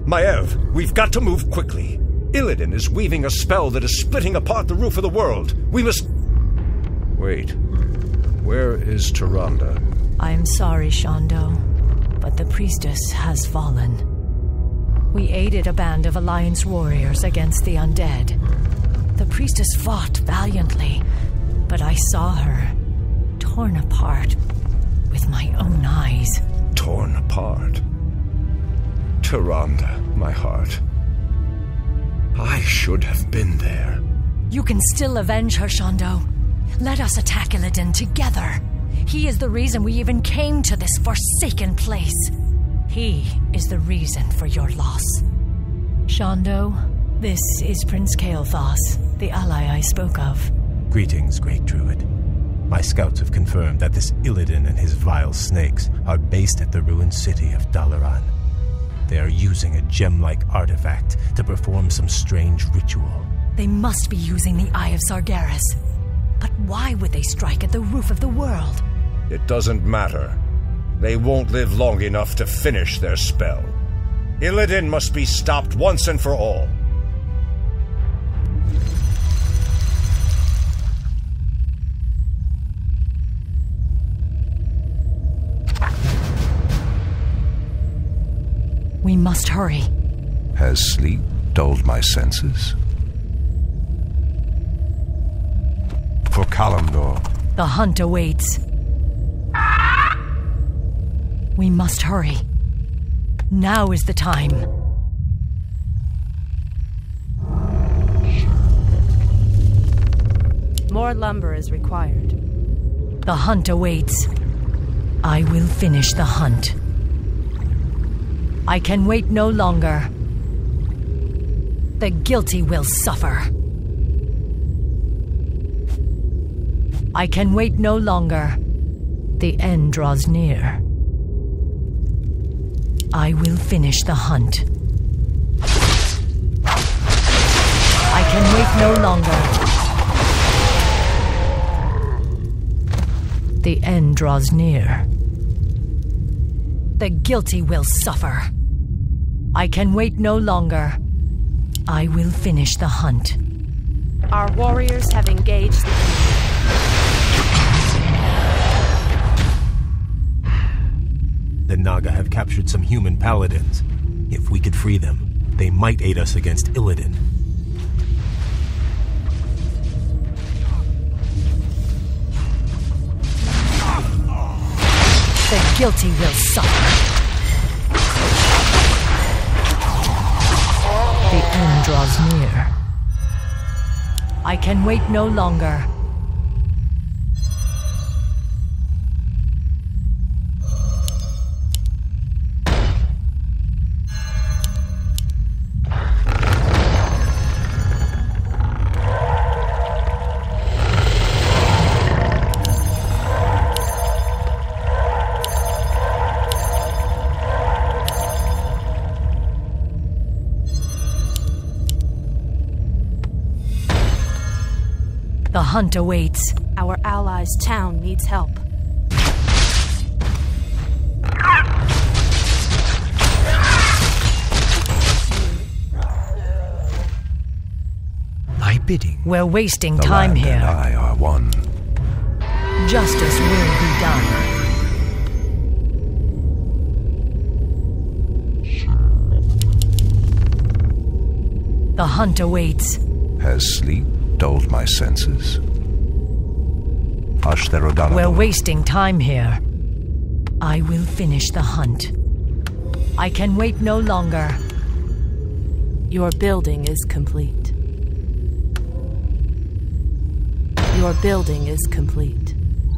Maiev, we've got to move quickly. Illidan is weaving a spell that is splitting apart the roof of the world. We must... Wait. Where is Tyrande? I am sorry, Shondo, but the priestess has fallen. We aided a band of Alliance warriors against the undead. The priestess fought valiantly, but I saw her torn apart with my own eyes. Torn apart? Tyrande, my heart. I should have been there. You can still avenge her, Shondo. Let us attack Illidan together. He is the reason we even came to this forsaken place. He is the reason for your loss. Shondo, this is Prince Kael'thas, the ally I spoke of. Greetings, Great Druid. My scouts have confirmed that this Illidan and his vile snakes are based at the ruined city of Dalaran. They are using a gem-like artifact to perform some strange ritual. They must be using the Eye of Sargeras. But why would they strike at the roof of the world? It doesn't matter. They won't live long enough to finish their spell. Illidan must be stopped once and for all. We must hurry. Has sleep dulled my senses? For Kalimdor. The hunt awaits. We must hurry. Now is the time. More lumber is required. The hunt awaits. I will finish the hunt. I can wait no longer. The guilty will suffer. I can wait no longer. The end draws near. I will finish the hunt. I can wait no longer. The end draws near. The guilty will suffer. I can wait no longer. I will finish the hunt. Our warriors have engaged the enemy. The Naga have captured some human paladins. If we could free them, they might aid us against Illidan. The guilty will suffer. The end draws near. I can wait no longer. The hunt awaits. Our allies' town needs help. My bidding. We're wasting The time land here. and I are one. Justice will be done. The hunt awaits. Has sleep dulled my senses? Ashtherodana. We're wasting time here. I will finish the hunt. I can wait no longer. Your building is complete. Your building is complete.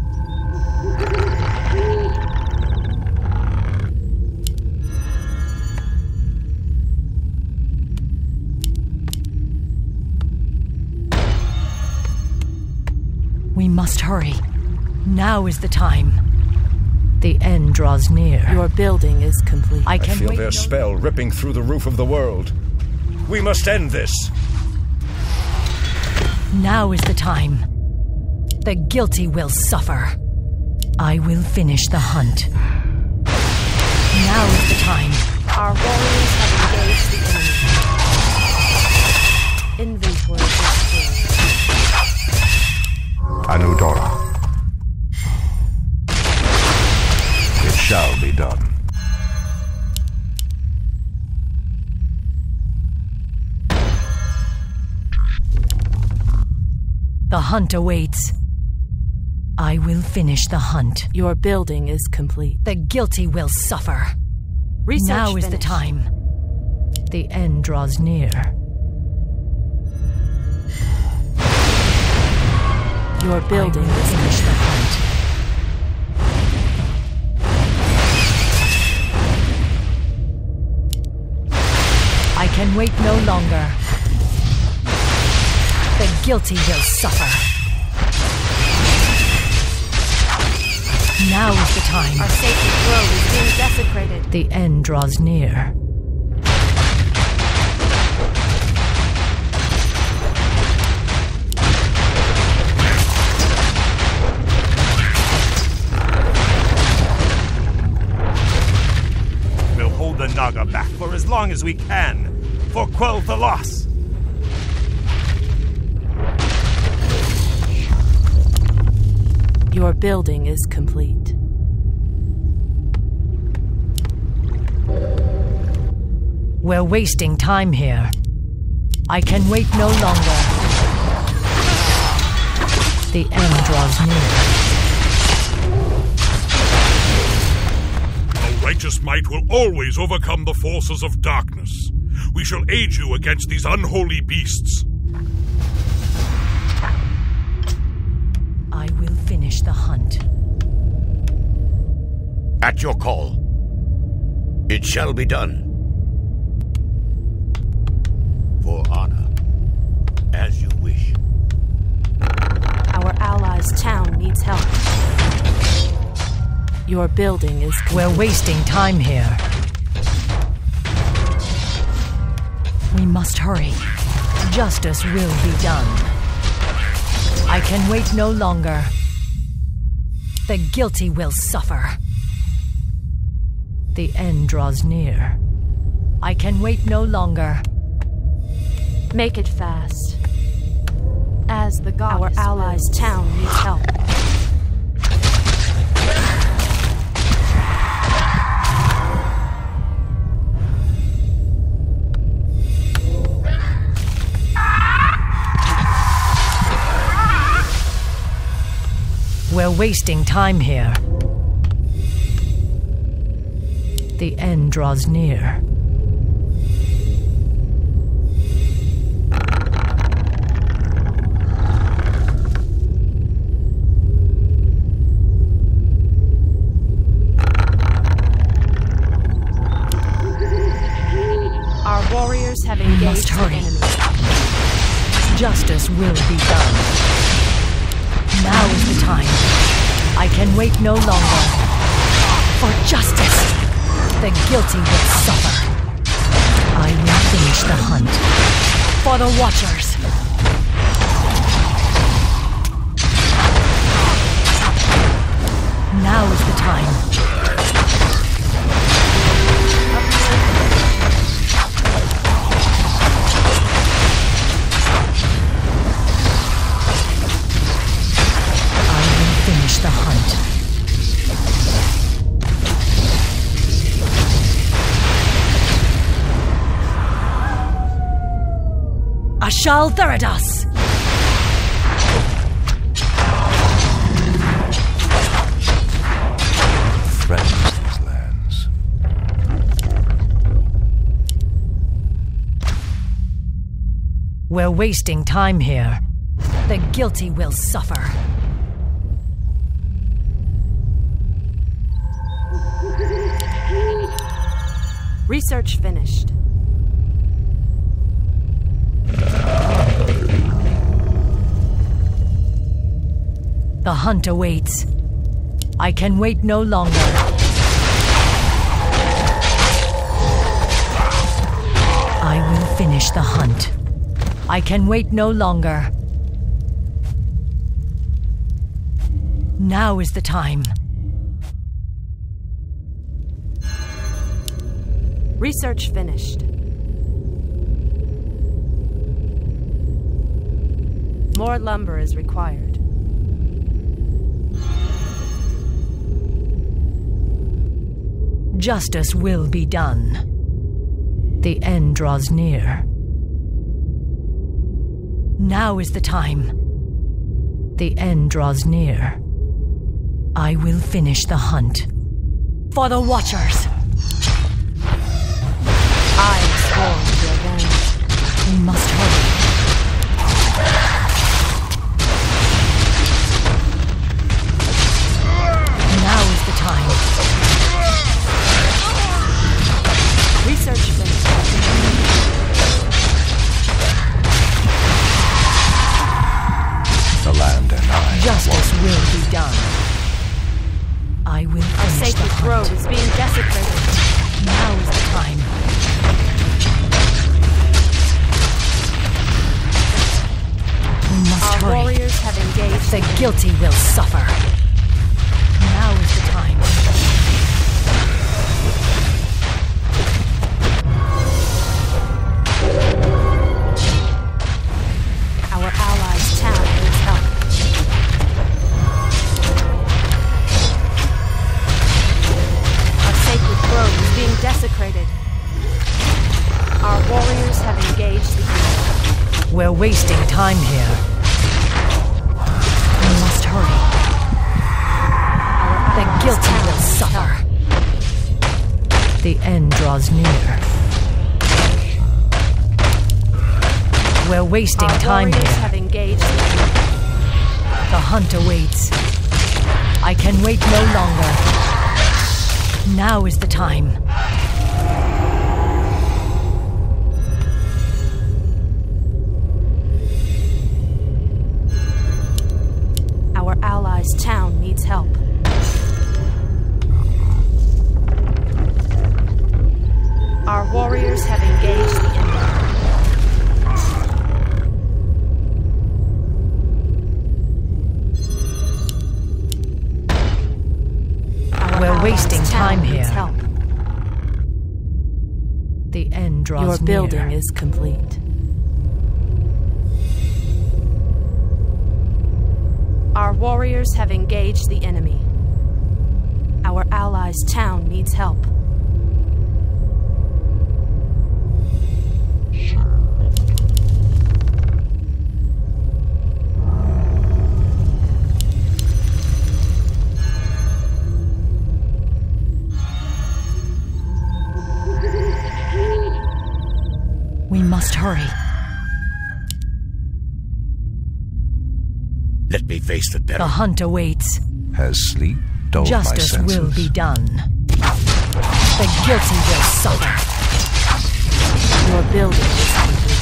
We must hurry. Now is the time. The end draws near. Your building is complete. I I can feel wait their no spell ripping through the roof of the world. We must end this. Now is the time. The guilty will suffer. I will finish the hunt. Now is the time. Our warriors have engaged The hunt awaits. I will finish the hunt. Your building is complete. The guilty will suffer. Research Now is the finished. time. The end draws near. Your building I will is finish the hunt. I can wait no longer. The guilty will suffer. Now is the time. Our sacred grove is being desecrated. The end draws near. We'll hold the Naga back for as long as we can, for Quell the loss. Your building is complete. We're wasting time here. I can wait no longer. The end draws near. A righteous might will always overcome the forces of darkness. We shall aid you against these unholy beasts. I will finish the hunt. At your call. It shall be done. For honor, as you wish. Our allies' town needs help. Your building is complete. We're wasting time here. We must hurry. Justice will be done. I can wait no longer. The guilty will suffer. The end draws near. I can wait no longer. Make it fast. As the goddess Our allies' wills. Town needs help. We're wasting time here. The end draws near. Our warriors have We engaged must the hurry. enemy. Justice will be done. Now is the time. I can wait no longer. For justice, the guilty will suffer. I will finish the hunt. For the Watchers. Now is the time. Finish the hunt. Ashal Theridas! Threatens these lands. We're wasting time here. The guilty will suffer. Research finished. The hunt awaits. I can wait no longer. I will finish the hunt. I can wait no longer. Now is the time. Research finished. More lumber is required. Justice will be done. The end draws near. Now is the time. The end draws near. I will finish the hunt. For the Watchers! I am sworn to revenge. We must hurry. Now is the time. Research finished. The land and I. Justice will be done. I will Our finish the sacred grove hunt. is being desecrated. Now is the time. We must Our hurry. warriors have engaged. The guilty will suffer. Now is the time. Our allies' town needs help. Our sacred grove is being desecrated. Our warriors have engaged the enemy. We're wasting time here. We must hurry. The guilty will suffer. The end draws near. We're wasting Our time warriors here. have engaged the enemy. The hunt awaits. I can wait no longer. Now is the time. Our allies' town needs help. Our warriors have engaged the enemy. Our We're allies' wasting town time needs here. help. The end draws Your near. building is complete. Our warriors have engaged the enemy. Our allies' town needs help. We must hurry. Let me face the The peril. hunt awaits. Has sleep dulled Justice my senses? will be done. The guilty will suffer. Your building is complete.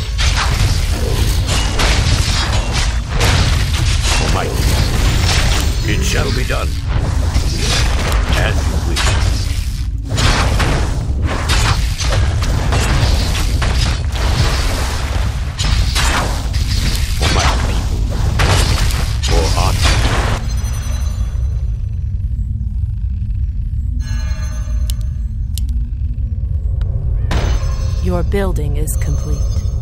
Almighty. It shall be done. As you wish. For my people. For our Your building is complete.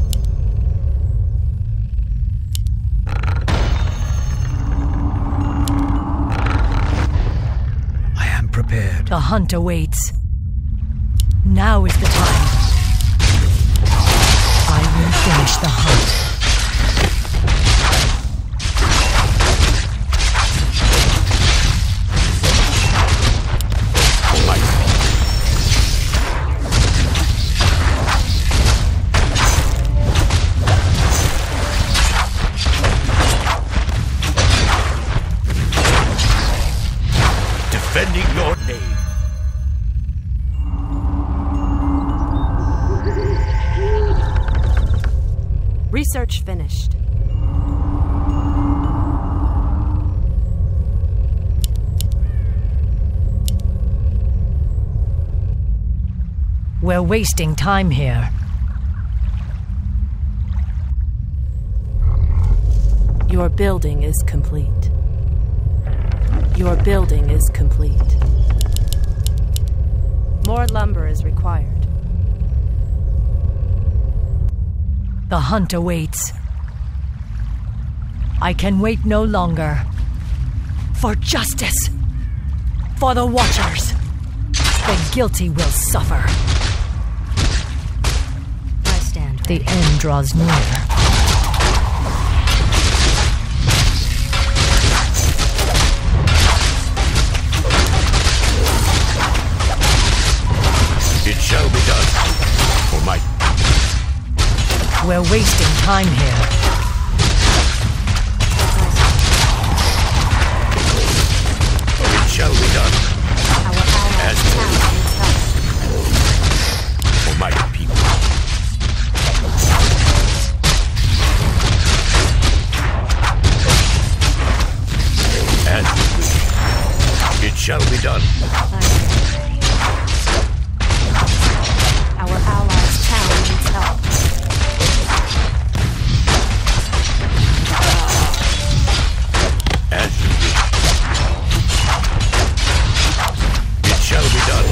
I am prepared. The hunt awaits. Now is the time. I will finish the hunt. For my people. Defending your name. Research finished. We're wasting time here. Your building is complete. Your building is complete. More lumber is required. The hunt awaits. I can wait no longer. For justice! For the Watchers! The guilty will suffer. I stand The end draws near. We're wasting time here. It shall be done. Our allies' town needs help. For my people. As you wish. It shall be done. Our allies' town needs help. As you wish. It shall be done.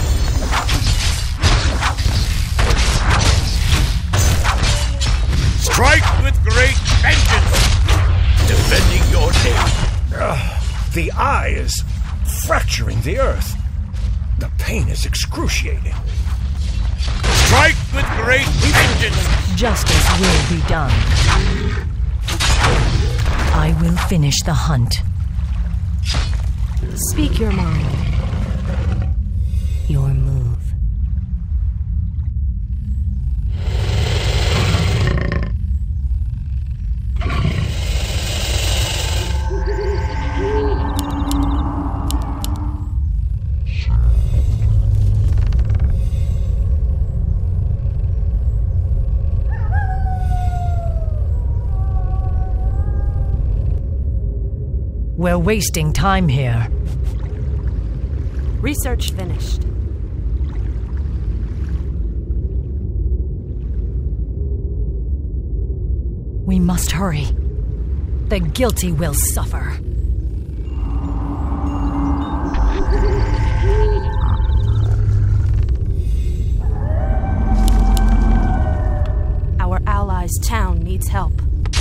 Strike with great vengeance, defending your name. The eye is fracturing the earth. The pain is excruciating. Strike with great vengeance. Justice will be done. I will finish the hunt. Speak your mind. Your move. We're wasting time here. Research finished. We must hurry. The guilty will suffer. Our allies' town needs help.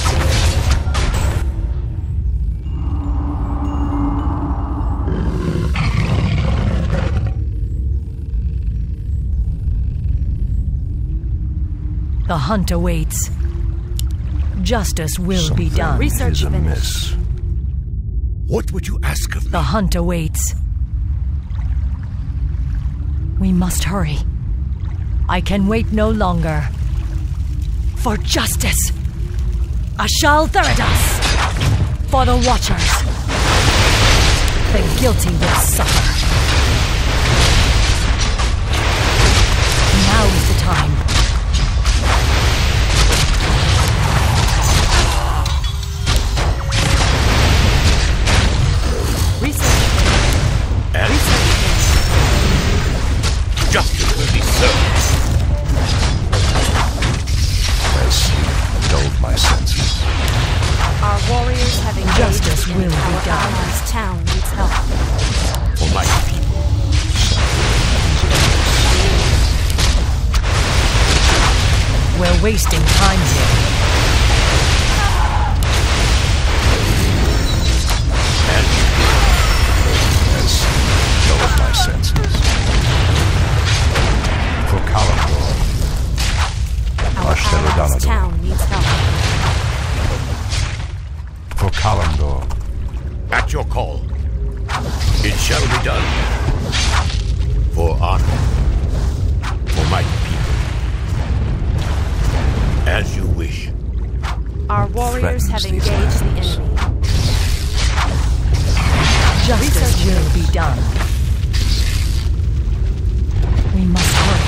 The hunt awaits. Justice will be done. Research finished. What would you ask of me? The hunt awaits. We must hurry. I can wait no longer. For justice! Ashal Theridas! For the Watchers! The guilty will suffer. Now is the time. Justice will be served. As dulled my senses. Our warriors have engaged. Justice will be Our done. allies' town needs help. For my people. We're wasting time here. As dulled my senses. For Kalimdor. Our allies' town needs help. For Kalimdor. At your call. It shall be done. For honor. For my people. As you wish. Our warriors have engaged the enemy. Justice will be done. We must hurry.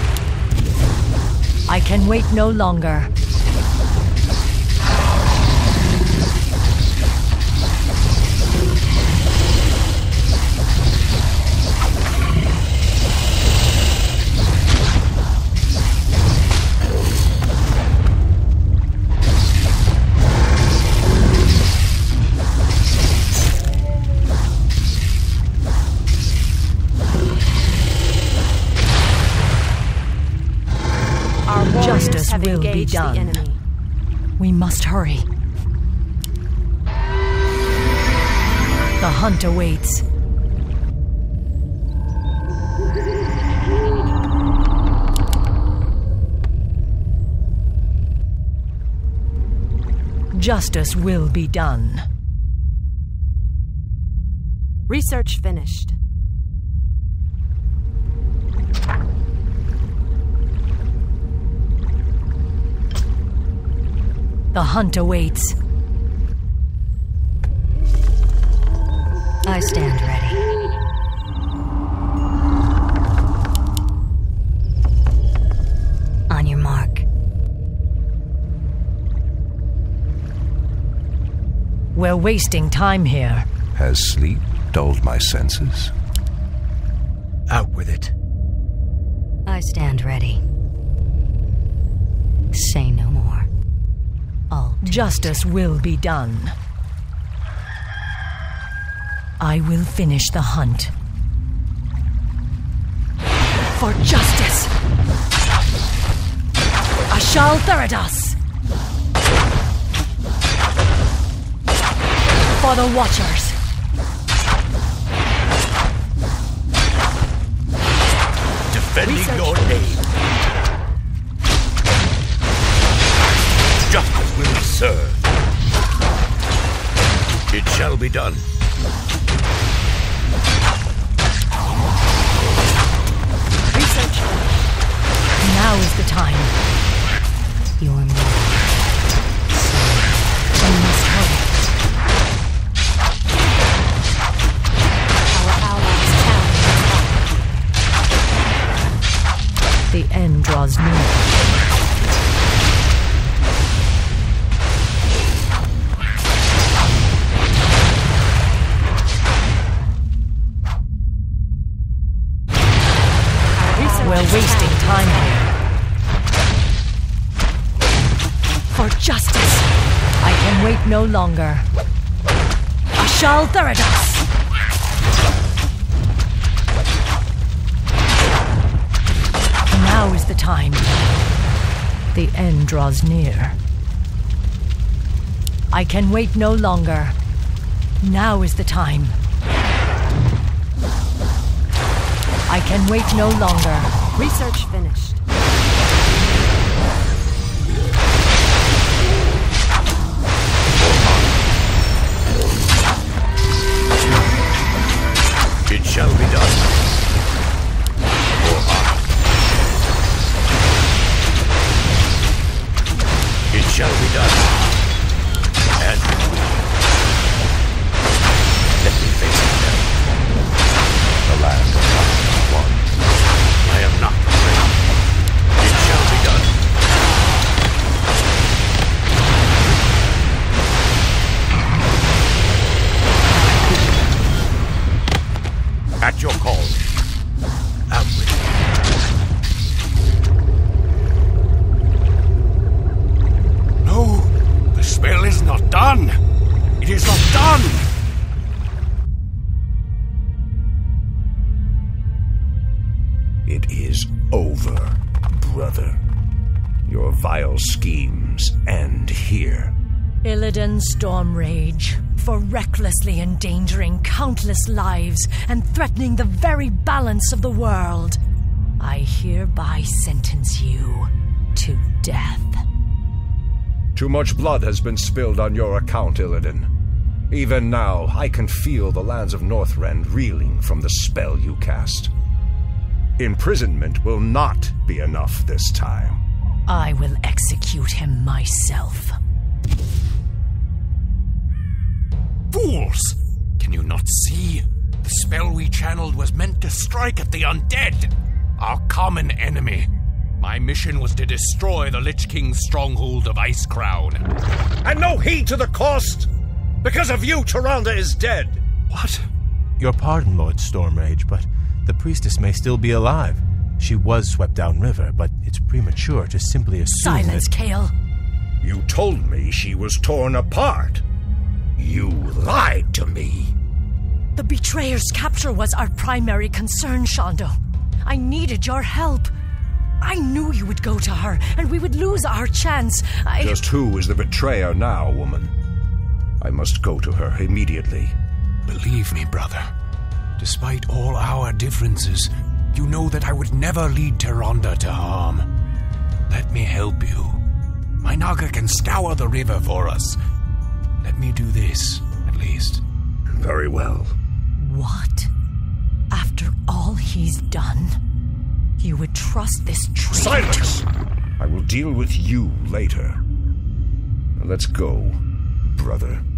I can wait no longer. Justice will be done. The enemy. We must hurry. The hunt awaits. Justice will be done. Research finished. The hunt awaits. I stand ready. On your mark. We're wasting time here. Has sleep dulled my senses? Out with it. I stand ready. Say no more. All Justice will be done. I will finish the hunt. For justice! Ashal Theridas! For the Watchers! Defending your name. Justice will be served. It shall be done. Research. Now is the time. your mark. We must hurry. Our allies' town. The end draws near. We're wasting time here. For justice, I can wait no longer. Ashal Theridas! Now is the time. The end draws near. I can wait no longer. Now is the time. I can wait no longer. Research finished. It shall be done. For honor. It shall be done. And with will. Let me face it now. The land of life one. I am not afraid. It shall be done. At your call. Out with it. No, the spell is not done. It is not done. It is over, brother. Your vile schemes end here. Illidan Stormrage, for recklessly endangering countless lives and threatening the very balance of the world, I hereby sentence you to death. Too much blood has been spilled on your account, Illidan. Even now, I can feel the lands of Northrend reeling from the spell you cast. Imprisonment will not be enough this time. I will execute him myself. Fools! Can you not see? The spell we channeled was meant to strike at the undead, our common enemy. My mission was to destroy the Lich King's stronghold of Icecrown. And no heed to the cost! Because of you, Tyrande is dead! What? Your pardon, Lord Stormrage, but the priestess may still be alive. She was swept downriver, but it's premature to simply assume Silence, that... Kael. You told me she was torn apart. You lied to me. The betrayer's capture was our primary concern, Shondo. I needed your help. I knew you would go to her, and we would lose our chance. Just who is the betrayer now, woman? I must go to her immediately. Believe me, brother. Despite all our differences, you know that I would never lead Tyrande to harm. Let me help you. My Naga can scour the river for us. Let me do this, at least. Very well. What? After all he's done, you would trust this traitor? Silence! I will deal with you later. Let's go, brother.